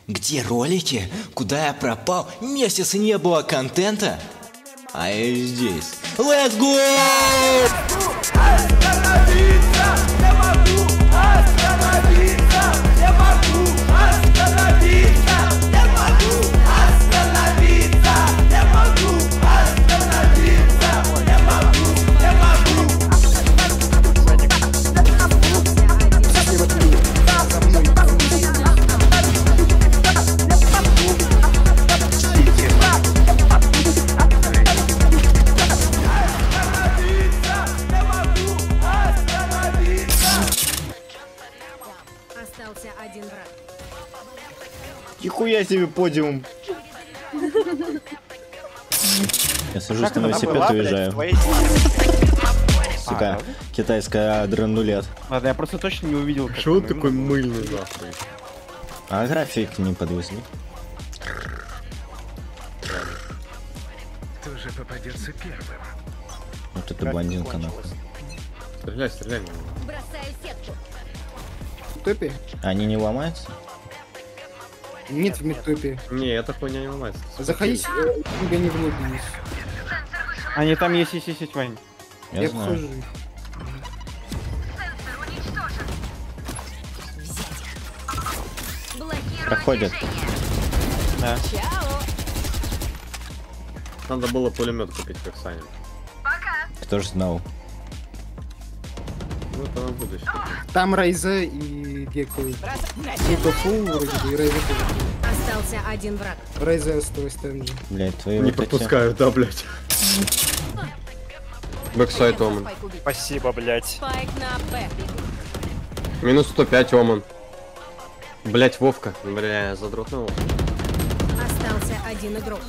Где ролики? Куда я пропал? Месяц не было контента? А я здесь. Let's go! Остался один враг. Нихуя себе подиум. Я сажусь на велосипед и уезжаю. Сука, китайская драндулет. Ладно, я просто точно не увидел. Что он такой мыльный нахуй? А график не подвезли. Кто же попадется первым? Вот это блондинка нахуй. Стреляй, стреляй. Бросаю сетку. Топе? Они не ломаются? Нет в медтопе. Не, эта хуйня не ломается. Заходи, тебя не в лобби есть. Они там есть, Вань. Я знаю. вхожу. Проходят. Да. Надо было пулемет купить, как Саня. Кто ж знал? Ну это на будущее. Там Райза и Гекко. Гекко фул вроде бы, и Райза тоже фул. Остался один враг. Райза осталась там же. Блять, твои Не вот эти... пропускают, да, блять. Бэксайд Оман. Спайк убит. Спасибо, блядь. Спайк на Б. Минус 105 Оман. Блять, Вовка. Бля, задротнул. Остался один игрок.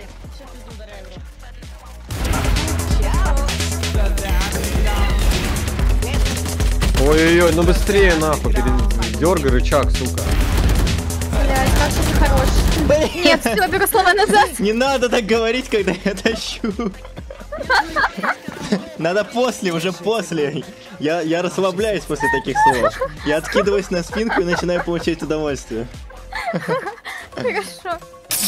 Ой-ой-ой, ну быстрее нахуй. Дергай рычаг, сука. Блядь, как же ты хорош. Нет, все, беру слова назад. Не надо так говорить, когда я тащу. Надо после, уже после. Я расслабляюсь после таких слов. Я откидываюсь на спинку и начинаю получать удовольствие. Хорошо.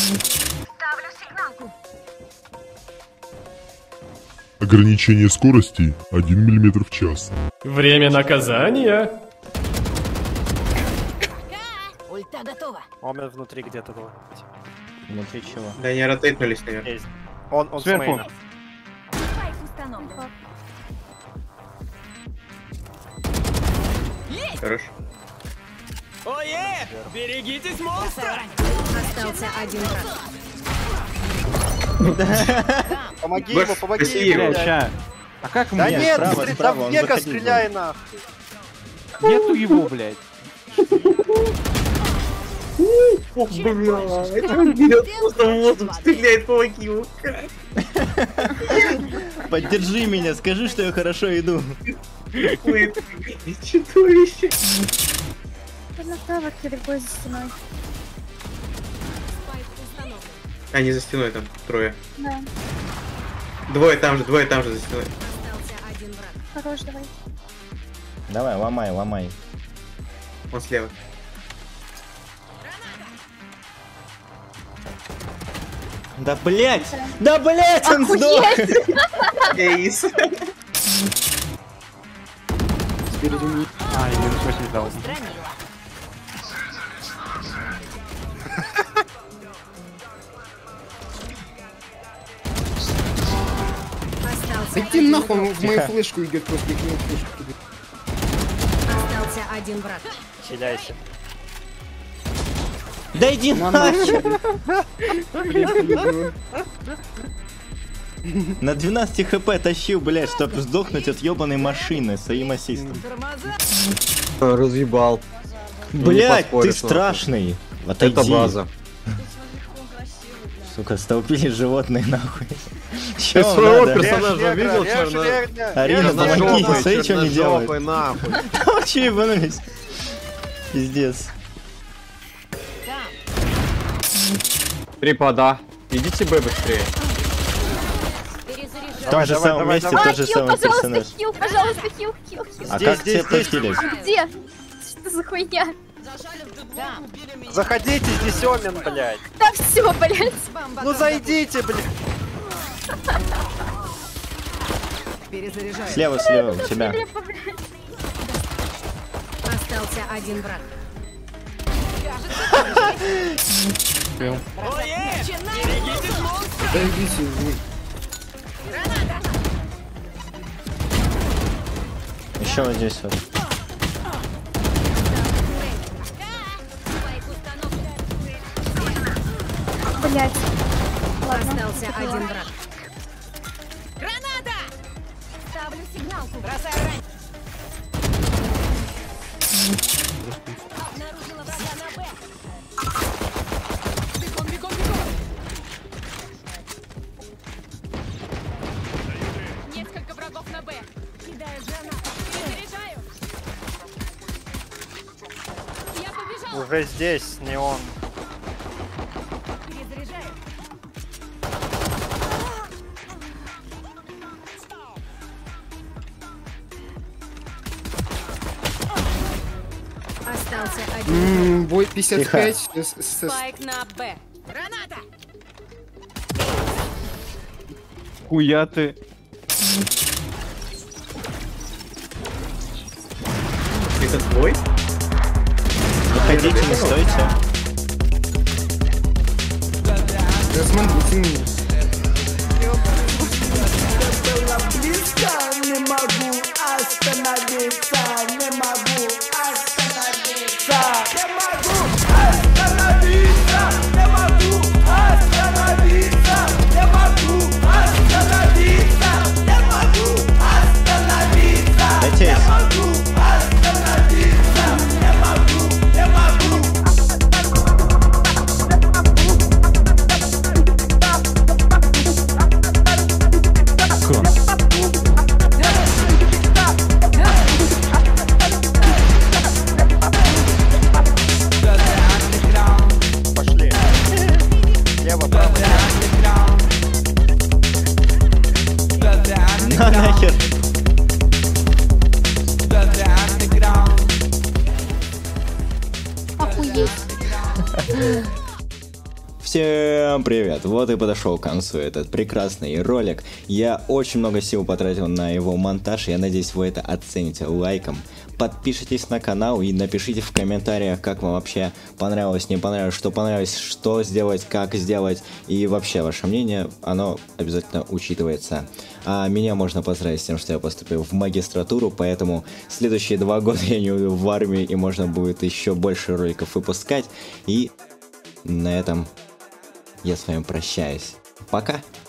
Ограничение скорости 1 мм в час. Время наказания. Ульта готова. Он внутри где-то был. Внутри чего? Да не ротейнулись, наверное. Есть. Он Сверху. Спайк установлен. Хорош. Ое! Берегитесь, монстра! Остался один враг. Помоги Бэкс, ему, помоги спасибо. ему. Ща. А как Да мне? нет, Справа, справа, справа, он Века заходил. стреляй нахуй. Нету его, блядь. Ох, бля, это он берет просто в воздух, стреляет, помоги ему. Поддержи меня, скажи, что я хорошо иду. Ой, это чудовище. Направо, перебой за стеной. Спайк установлен. Они за стеной там, трое. Да, Двое там же за стеной. Остался один враг. хорош, давай. Давай, ломай, ломай. Он слева. Да блять! Да блять, он сдох! Эйс. Спереди не... А, я минус 8 дал. Остался Да иди один нахуй, он игрок. в мою флешку идет, просто их не флешку кидает. Остался один враг. Хиляйся. Да иди нахер! На 12 хп тащил, блять, чтоб сдохнуть от ебаной машины своим ассистом. Разъебал. Блять, ты поспоришь, страшный. Отойди. Это база. Сука, столпились животные нахуй. Ты Чё вам своего надо? персонажа видел, черно? Арина, помоги, смотри, что они делают. Черножопый, нахуй. Че ебанулись? Пиздец. Препода. Идите Б быстрее. В том же самом месте тот же самый персонаж. Пожалуйста, хил. А как тебе прохилить? Где? Что за хуйня? Заходите, здесь Омен, блядь. Да все, блядь. Ну зайдите, блядь. Слева, слева, у тебя. Остался один враг. Да идите вы. Еще вот здесь вот. Блядь. Остался один враг. Несколько врагов на Б. Кидаю гранату. Перезаряжаю. Я побежал. Уже здесь, не он. Перезаряжаю. Остался один. Бой 55. Спайк на Б. Граната! Хуя ты. Это твой? Выходите, не стойте. Я смотрю, ты меня. Не могу остановиться, не могу остановиться, не могу остановиться, не могу остановиться, не могу остановиться, не могу остановиться, Дайте. не могу остановиться, не могу, не могу. Пошли. Лево, право. На нахер. Охуеть. Всем привет! Вот и подошел к концу этот прекрасный ролик. Я очень много сил потратил на его монтаж, я надеюсь, вы это оцените лайком. Подпишитесь на канал и напишите в комментариях, как вам вообще понравилось, не понравилось, что сделать, как сделать. И вообще, ваше мнение, оно обязательно учитывается. А меня можно поздравить с тем, что я поступил в магистратуру, поэтому следующие 2 года я не уйду в армию, и можно будет еще больше роликов выпускать. И на этом я с вами прощаюсь. Пока!